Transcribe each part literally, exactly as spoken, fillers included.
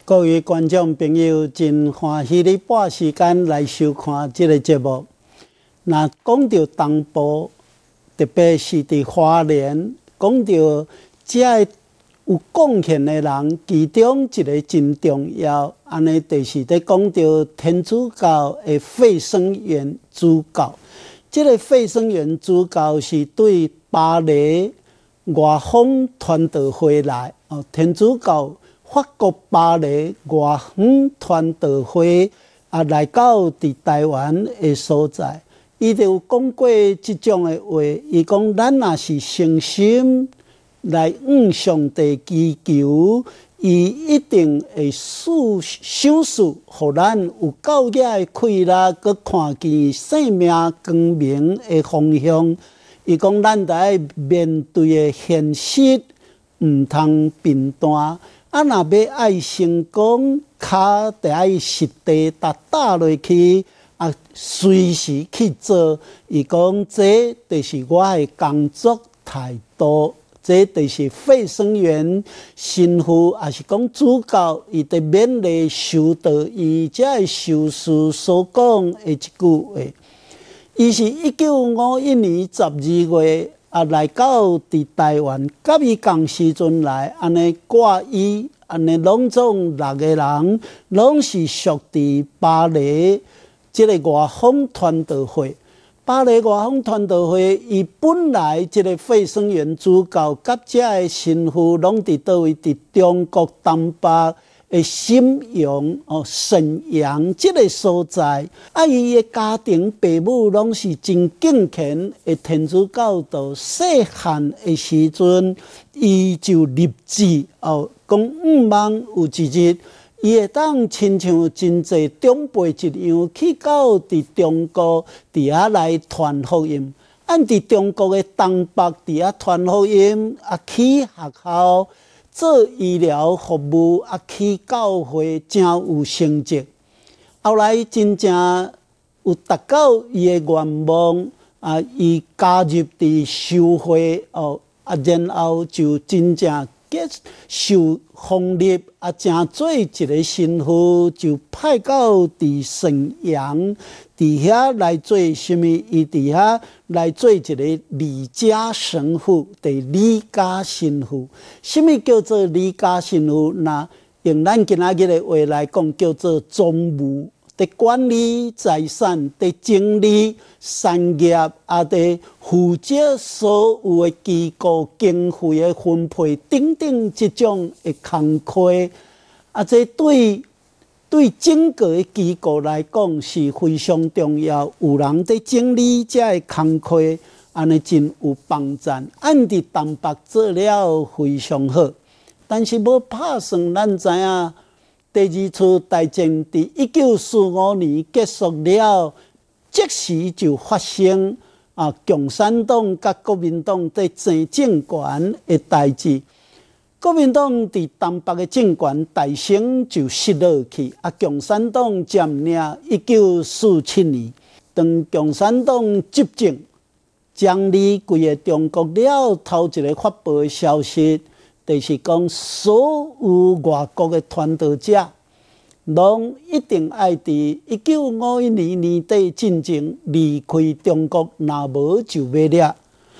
各位观众朋友，真欢喜你拨时间来收看这个节目。那讲到东部，特别是伫花莲，讲到这有贡献的人，其中一个真重要，安尼就是在讲到天主教的费生园主教。这个费生园主教是对巴黎外方传道会来哦，天主教。法国巴黎外方传道会啊，来到伫台湾的所在，伊就有讲过即种的话。伊讲，咱若是诚心来向上帝祈求，伊一定会赐赏赐，互咱有教育的快乐，佮看见生命光明的方向。伊讲，咱得爱面对的现实，毋通平淡。啊，若要爱成功，脚得爱实地踏踏落去，啊，随时去做。伊讲，这就是我的工作态度，这就是费生园神父，也是讲主教，伊得勉励修道，伊才会修士所讲的一句话。伊是一九五一年十二月。啊，来到伫台湾，甲伊共时阵来，安尼挂伊，安尼拢总六个人，拢是属伫巴黎即个外方传道会。巴黎外方传道会，伊本来即个费生园主教甲遮个神父，拢伫倒位？伫中国东北的沈阳哦，沈阳即个所在，啊，伊的家庭父母拢是真敬虔的天主教徒。细汉的时阵，伊就立志哦，讲毋茫有一日，伊会当亲像真济长辈一样，去到伫中国伫遐来传福音。按伫中国的东北伫遐传福音，啊，去学校。做医疗服务，啊，去教会真有成绩。后来真正有达到伊的愿望，啊，伊加入伫修会哦，啊，然后就真正接受奉立，啊，正做一个神父，就派到伫沈阳，伫遐来做什么？伊伫遐来做一个李家神父，第李家神父。什么叫做李家神父？那用咱今仔日的话来讲，叫做总务，在管理财产，在整理产业，啊，在负责所有的机构经费的分配等等这种的工课，啊，这对。对整个的机构来讲是非常重要，有人在整理这个工课，安尼真有帮助。按伫东北做了非常好，但是要拍算，咱知影第二次大战伫一九四五年结束了，即时就发生啊，共产党甲国民党在争政权的代志。国民党伫东北的政权大胜就失落去，啊，共产党占领。一九四七年，当共产党执政，掌理规个中国了，头一个发布的消息，就是讲所有外国的传道者，拢一定爱伫一九五一年年底进前离开中国，若无就要掠。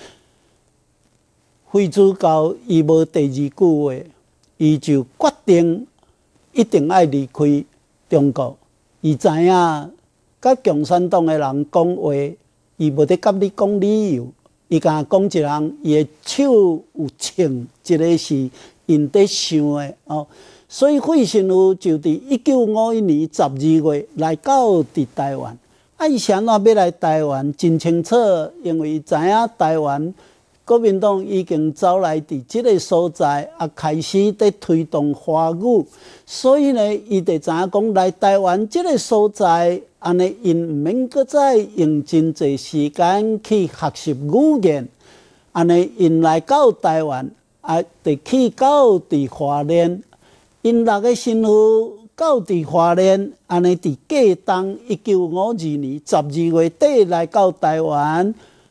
费主教伊无第二句话，伊就决定一定要离开中国。伊知影甲共产党的人讲话，伊无得甲你讲理由，伊甲讲一人，伊的手有称，一个是因在想的哦。所以费神父就伫一九五一年十二月来到伫台湾。啊，伊是安怎要来台湾？真清楚，因为伊知影台湾。国民党已经走来伫即个所在，啊，开始在推动华语，所以呢，伊就知影讲来台湾即个所在，安尼因毋免搁再用真济时间去学习语言，安尼因来到台湾，啊，就去到伫花莲，因六个神父到伫花莲，安尼伫过冬一九五二年十二月底来到台湾。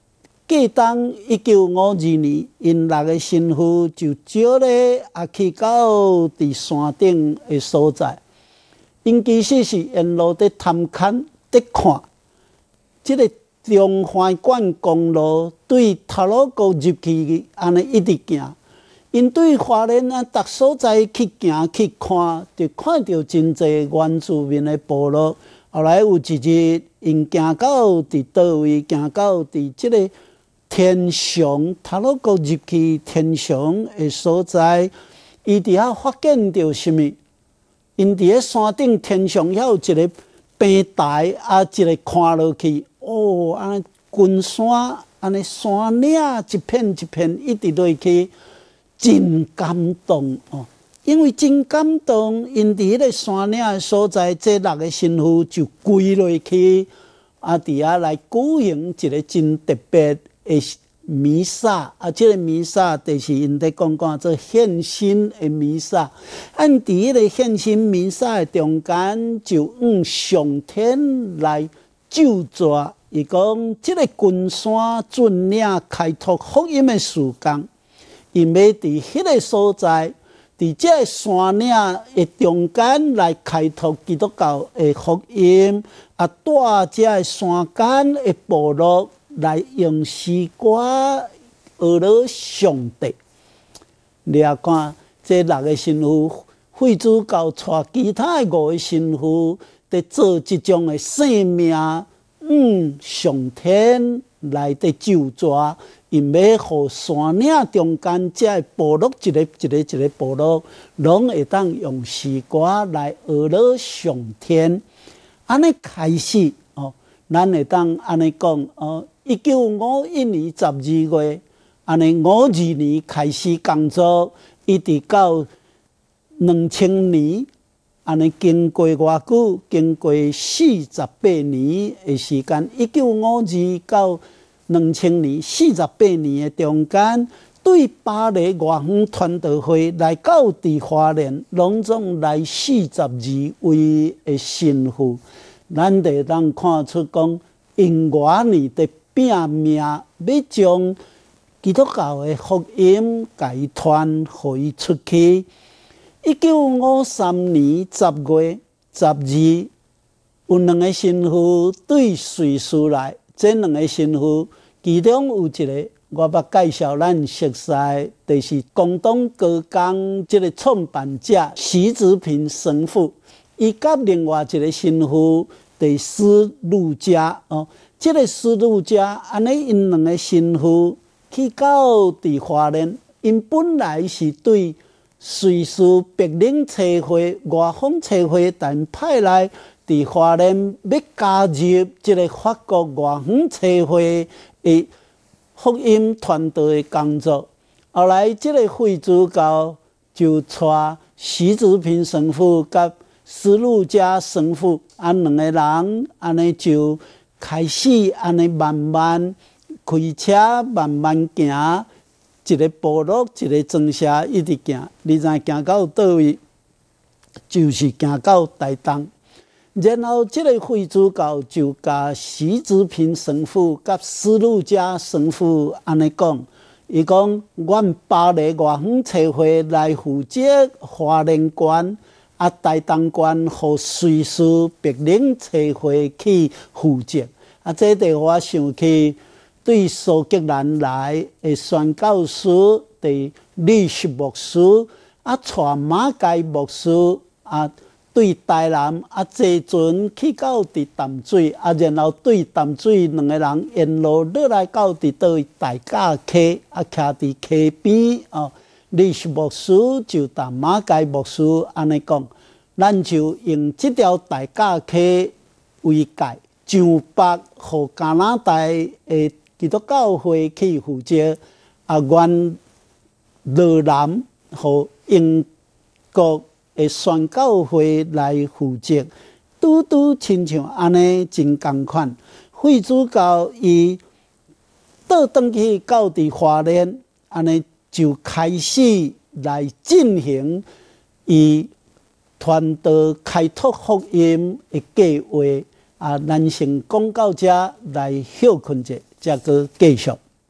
过当一九五二年，因六个新妇就招咧也去到伫山顶的所在。因其实是沿路伫探勘、伫看，即、這个中华管公路对头路沟入去，安尼一直行。因对花莲啊，逐所在去行去看，就看到真侪原住民的部落。后来有一日，因行到伫倒位，行到伫即个天祥头路沟入去天祥的所在，伊伫遐发现到什么？因伫咧山顶天上遐有一个平台，啊，一个看落去，哦，安尼群山，安尼山岭一片一片一直落去。真感动哦！因为真感动，因伫迄个山岭的所在，这六个新妇就跪落去，啊，伫遐来举行一个真特别的弥撒。啊，这个弥撒就是因在讲讲做献身的弥撒。按伫迄个献身弥撒的中间，就向上天来咒詛，伊讲这个群山峻岭开拓福音的时间。因要伫迄个所在，伫这个山岭的中间来开拓基督教的福音，啊，带这个山间的部落来用诗歌学了上帝。你啊看，这六个新妇，惠主教带其他的五个新妇，伫做即种的性命，嗯，上天来伫救助。因要互山岭中间这个部落一个一个一个部落，拢会当用诗歌来学了上天。安尼开始哦，咱会当安尼讲哦，一九五一年十二月，安尼五二年开始工作，一直到两千年，安尼经过偌久？经过四十八年的时间，一九五二到两千年四十八年的中间，对巴黎外方传道会来到伫花莲，拢总来四十二位的神父，咱就当看出讲，因偌年的拼命要将基督教的福音解传互伊出去。一九五三年十月十二，有两个神父对瑞士来。这两个神父，其中有一个我捌介绍咱熟悉，就是广东高工这个创办者徐子平神父，伊甲另外一个神父就是施路家哦。这个施路家，安尼因两个神父去到伫花莲，因本来是对瑞士白领车会、外方车会，但派来。伫花莲要加入这个法国外方车会的福音传道的工作，后来这个惠主教就带徐子平神父甲施路家神父，啊两个人安尼就开始安尼慢慢开车，慢慢行，一个部落一个庄社一直行，你知行到倒位，就是行到台东。然后，这个惠主教就甲徐子平神父、甲施路家神父安尼讲，伊讲，阮巴黎外方车会来负责花莲县，啊，台东县互瑞士白领车会去负责。啊，这就我想起对苏格兰来的宣教师，对律师牧师，啊，带马街牧师啊。对台南啊，坐船去到伫淡水啊，然后对淡水两个人沿路落来到伫倒位大架溪啊，徛伫溪边哦。律师牧师就同马街牧师安尼讲，咱就用这条大架溪为界，上北互加拿大的基督教会去负责，啊，原落南互英国。会宣教会来负责，拄拄亲像安尼真共款。惠主教伊倒转去到伫花莲，安尼就开始来进行伊传道开拓福音的计划。啊，咱先讲到这来休困者，再个继续。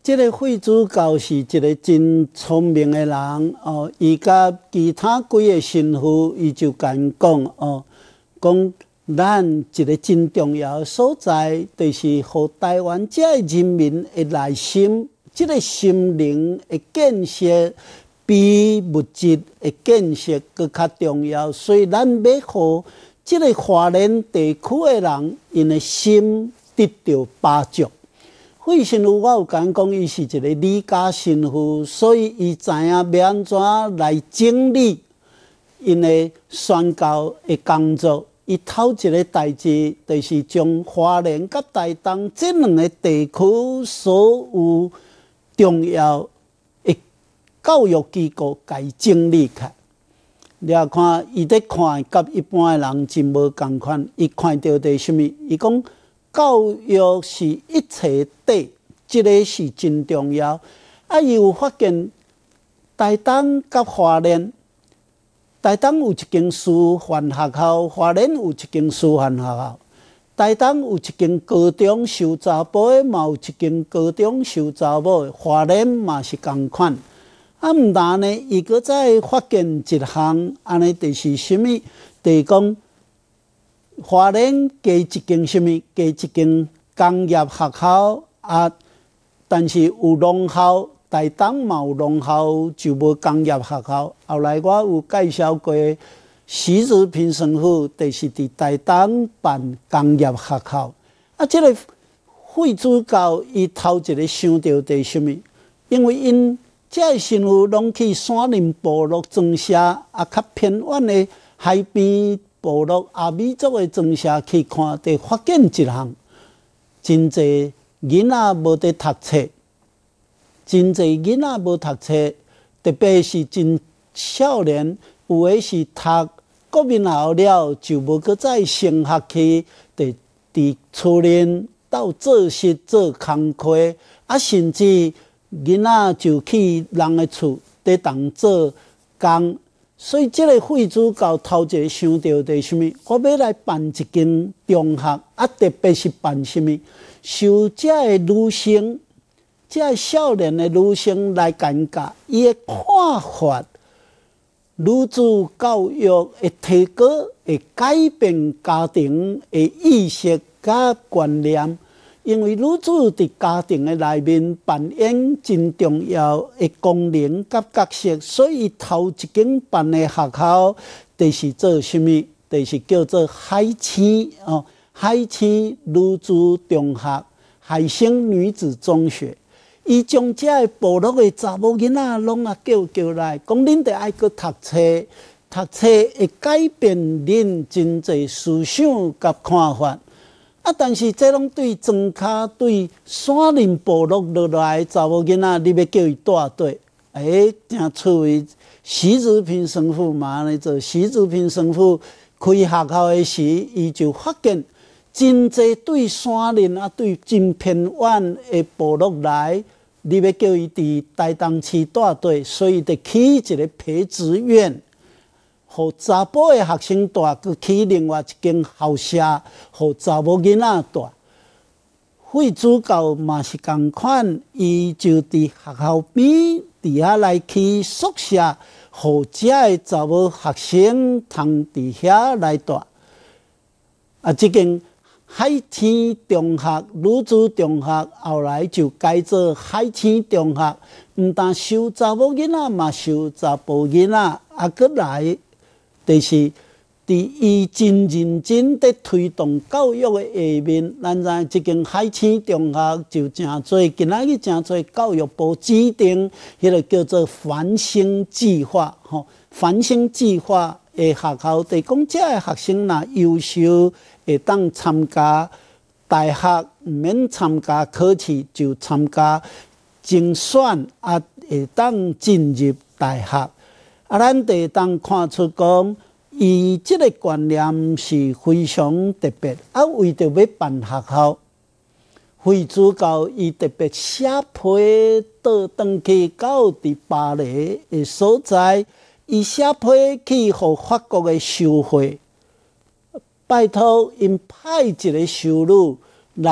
这个惠主教是一个真聪明的人哦，伊甲其他几个神父，伊就敢讲哦，讲咱一个真重要的所在，就是互台湾这人民的内心，这个心灵的建设，比物质的建设更较重要。所以咱要互这个华人地区的人，因的心得到帮助。惠神父，我有讲讲，伊是一个理家神父，所以伊知影要安怎来整理因的宣教的工作。伊头一个代志，就是将花莲甲台东这两个地区所有重要的教育机构，甲伊整理起来。你啊看，伊在看，甲一般的人真无共款。伊看到的是啥物？伊讲教育是一切底，这个是真重要。啊，伊有发现台东甲花莲。台东有一间师范学校，花莲有一间师范学校。台东有一间高中收查甫的，嘛有一间高中收查某的。花莲嘛是共款。啊，毋但呢，伊搁再发现一项，安尼就是啥物？就是讲花莲加一间啥物？加一间工业学校啊，但是有农校。台东嘛有农校，就无工业学校。后来我有介绍过，徐子平神父就是伫台东办工业学校。啊，这个惠主教伊头一个想到的是啥物？因为因这神父拢去山林部落庄社，啊，较偏远的海边部落阿美族的庄社去看，就发现一项，真侪囡仔无得读册。真侪囡仔无读册，特别是真少年，有的是读国民学校了，就无搁再升学去，伫伫厝内斗做事做工课，啊，甚至囡仔就去人的厝伫当做工。所以，这个惠主教头一个想到的是啥物？我要来办一间中学，啊，特别是办啥物？收这的女生。这少年的女生来感觉，伊的看法，女子教育的提高，会改变家庭的意识甲观念。因为女子伫家庭的内面扮演真重要的功能甲角色，所以头一间办的学校，就是做啥物？就是叫做海青哦，海青女子中学、海星女子中学。伊将这个部落的查某囡仔拢啊叫叫来，讲恁得爱去读册，读册会改变恁真侪思想甲看法。啊，但是这拢对庄脚对山林部落落来查某囡仔，你要叫伊带队，哎，正趣味。徐子平神父嘛，安尼做。徐子平神父开学校的时，伊就发现真侪对山林啊，对真偏远的部落来。你要叫伊伫台东市带队，所以得起一个培植院，互查甫的学生带，佮起另外一间校舍，互查某囡仔带。惠主教嘛是共款，伊就伫学校边伫遐来起宿舍，互遮的查某学生通伫遐来带。啊，即间。海青中学、女子中学，后来就改做海青中学。毋但收查某囡仔，嘛收查甫囡仔，啊，搁来就是伫伊真认真地推动教育的下面，咱知即间海青中学就诚做，今仔日诚做教育部指定，迄个叫做繁星计划，吼，繁星计划的学校，就讲遮个学生若优秀。会当参加大学，毋免参加考试，就参加精选，啊，会当进入大学。啊，咱就当看出讲，伊即个观念是非常特别。啊，为着要办学校，惠主教伊特别写批倒转去到伫巴黎的所在，伊写批去互法国的修会。拜托，因派一个修女来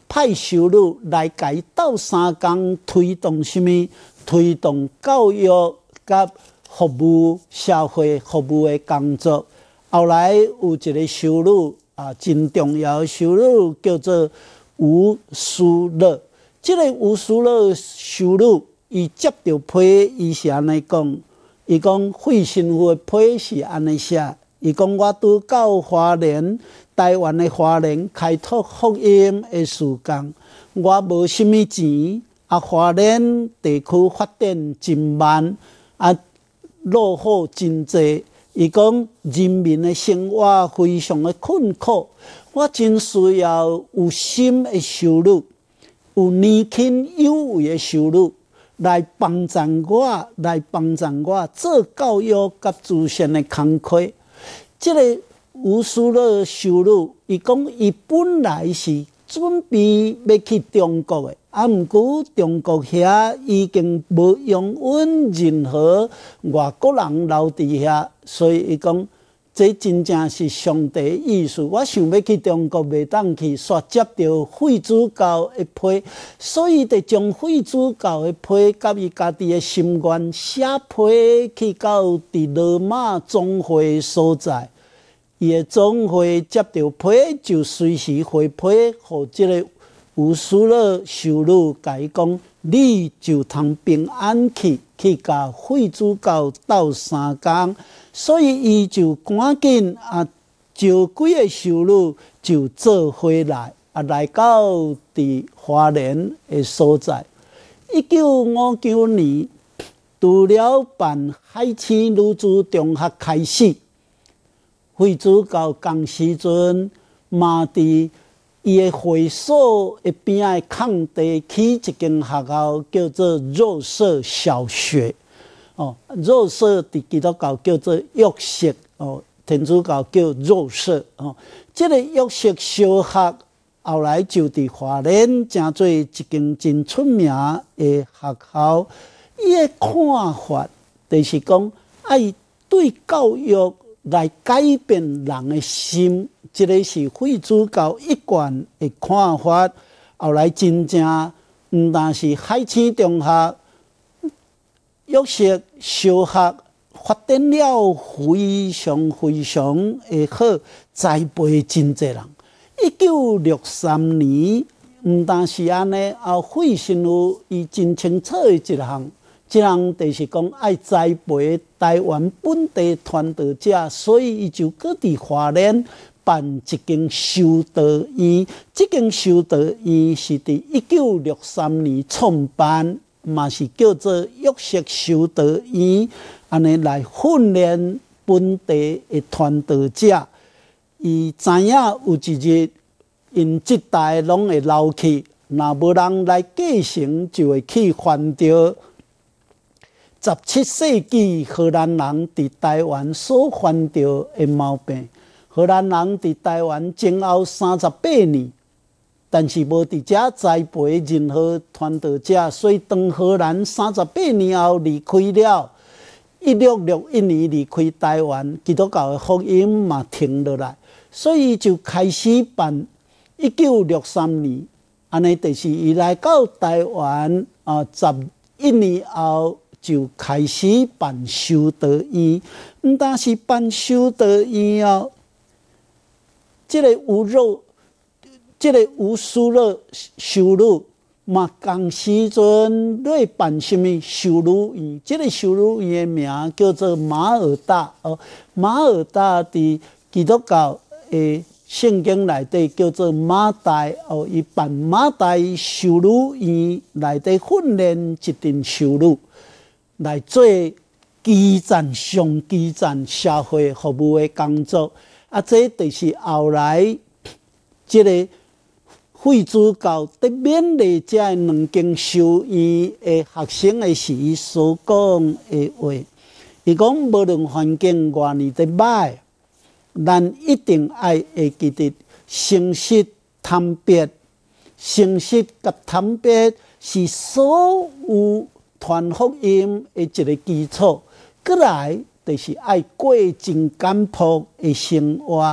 派收入来改斗三工推动什么？推动教育甲服务社会服务的工作。后来有一个收入啊，真重要的收入叫做吴书乐。这个吴书乐收入，伊接到批，伊是安尼讲，伊讲费心夫的批是安尼写，伊讲我拄到花莲，台湾的花莲开拓福音的事工，我无什么钱，啊花莲地区发展真慢，啊落后真济。伊讲人民的生活非常的困苦，我真需要有心的收入，有年轻有为的收入，来帮助我，来帮助我做教育甲慈善的工作。这个有书的收入，伊讲伊本来是准备要去中国的，啊，毋过中国遐已经无容允任何外国人留伫遐，所以伊讲这真正是上帝的意思。我想要去中国，袂当去，煞接到废主教的批，所以就将废主教的批甲伊家己的心愿写批去到伫罗马总会所在。伊的总会接到批，就随时回批，互即个有书了收入，甲伊讲，你就通平安去，去甲废主教斗三工，所以伊就赶紧啊，招几个收入就做回来，啊，来到伫花莲的所在。一九五九年，除了办海青女子中学开始。废主教同时阵，嘛伫伊个会所一边仔空地起一间学校，叫做肉色小学。哦，肉色伫基督教叫做约瑟，哦，天主教叫肉色。哦，这个约瑟小学后来就伫花莲成做一间真出名的学校。伊个看法就是讲，爱对教育。来改变人的心，这个是废主教一贯的看法。后来真正毋但是海青中学、约瑟小学发展了非常非常的好，栽培真侪人。一九六三年，毋但是安尼，啊，费神父伊真清楚的一项。这样就是讲爱栽培台湾本地传道者，所以伊就搁伫花莲办一间修道院。这间修道院是伫一九六三年创办，嘛是叫做约瑟修道院，安尼来训练本地的传道者。伊知影有一日，因即代拢会老去，若无人来继承，就会去犯着。十七世纪荷兰人伫台湾所犯着的毛病，荷兰人伫台湾前后三十八年，但是无伫遮栽培任何传道者，所以当荷兰三十八年后离开了，一六六一年离开台湾，基督教的福音嘛停落来，所以就开始办。一九六三年，安尼就是伊来到台湾啊，十一年后。就开始办修道院，毋但是办修道院哦，这个有肉，这个有书了收入，嘛同时阵咧办什么修女院？这个修女院的名叫做马尔大哦，马尔大伫基督教的圣经内底叫做马代哦，伊办马代修女院内底训练一群修女。来做基层上基层社会服务的工作，啊，这就是后来这个废主教得勉励这两间修院的学生的时所讲的话。伊讲，无论环境偌尼的歹，咱一定爱会记得诚实坦白，诚实甲坦白是所有。传福音的一个基础，过来就是爱过真简朴的生活，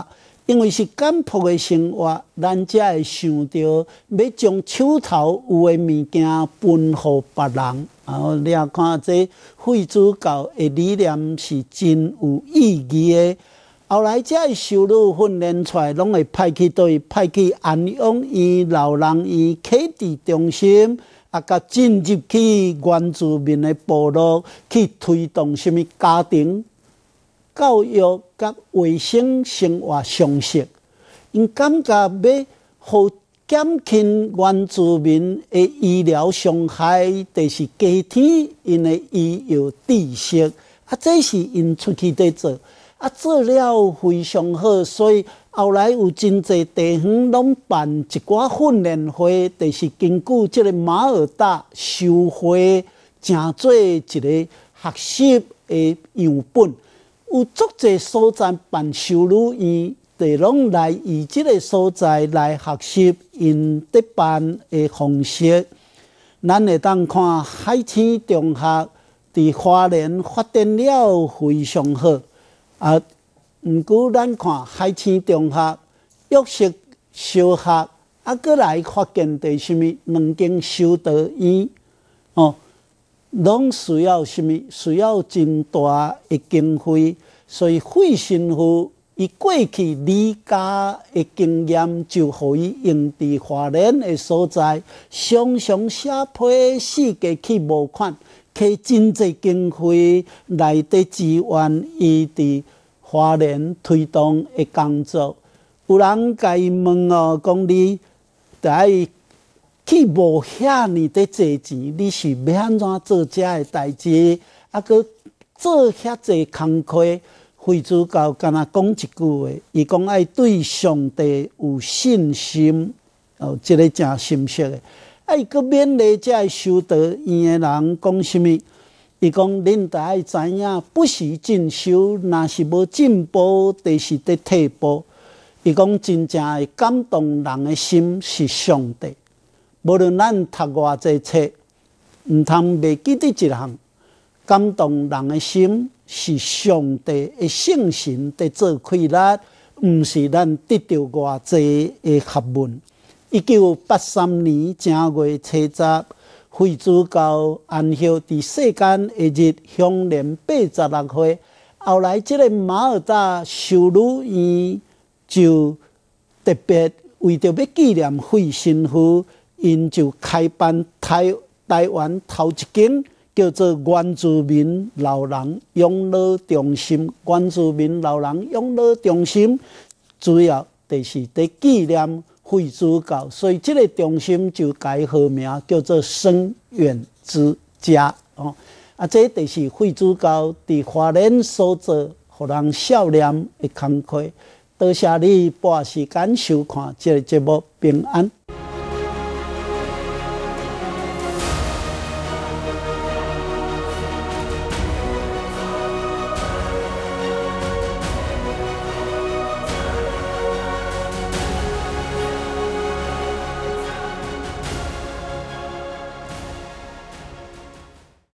因为是简朴的生活，咱才会想到要将手头有的物件分予别人。然后你也看这废主教的理念是真有意义的。后来这些修女训练出来，拢会派去对派去安养院、老人院、启智中心，啊，甲进入去原住民的部落，去推动什么家庭教育甲卫生生活常识。因感觉要互减轻原住民的医疗伤害，就是加添因的医药知识。啊，这是因出去在做。啊，做了非常好，所以后来有真侪地方拢办一寡训练会，就是根据这个马尔大修会，成做一个学习的样本。有足侪所在办修女院，就拢来以这个所在来学习因得办的方式。咱会当看海青中学伫花莲发展了非常好。啊，毋过咱看海青中学、玉石小学，啊，搁来发现的什么两间修道院，哦，拢需要什么？需要真大的经费，所以费神父伊过去离家的经验，就互伊用伫华联的所在，常常写批四界去募款。摕真侪经费来得支援伊伫花莲推动的工作。有人甲伊问哦，讲你得爱去募遐尼的济钱，你是要安怎做遮个代志？啊，佮做遐济工课，非主教敢若讲一句话，伊讲爱对上帝有信心。哦，这个真深刻的。啊，伊佮勉励遮个修道院的人讲什么？伊讲恁得爱知影，不时进修，若是无进步，就是伫退步。伊讲真正会感动人的心是上帝。无论咱读偌济册，毋通袂记得一项，感动人的心是上帝的圣神在做开力，毋是咱得到偌济的学问。一九八三年正月初十，非主教安息伫世间的日，享年八十六岁。后来，这个马尔大修女院就特别为着要纪念费神父，因就开办台台湾头一间叫做原住民老人养老中心。原住民老人养老中心主要就是在纪念费主教，所以这个中心就改号名叫做生远之家哦。啊，这就是费主教伫花莲所做，互人孝念的工课。多谢你拨时间收看这个节目，平安。